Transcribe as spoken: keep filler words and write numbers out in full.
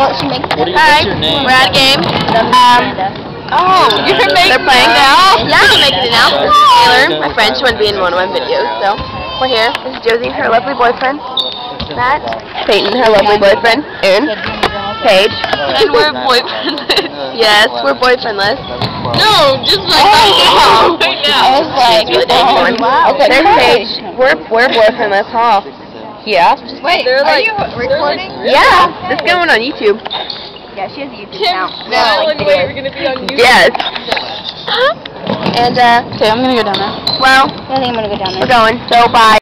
Oh, she makes it. Hi, we're at a game. Um, oh, you're making They're playing now? Yeah, I'm making it now. Taylor, my friend, she wouldn't be in one of my videos, so we're here. This is Josie, her lovely boyfriend. Matt, Peyton, her lovely boyfriend. Aaron, Paige. And we're boyfriendless. Yes, we're boyfriendless. No, just like oh, right now. I was like, oh, wow. Okay, there's Paige. We're, we're boyfriendless, huh? Yeah. Wait, they're are like, you recording? Like, yeah, this is going on YouTube. Yeah, she has a YouTube Tim, now. Madeline, like, wait, we're going to be on YouTube? Yes. And, uh, okay, I'm going to go down there. Well, I think I'm going to go down there. We're going, so bye.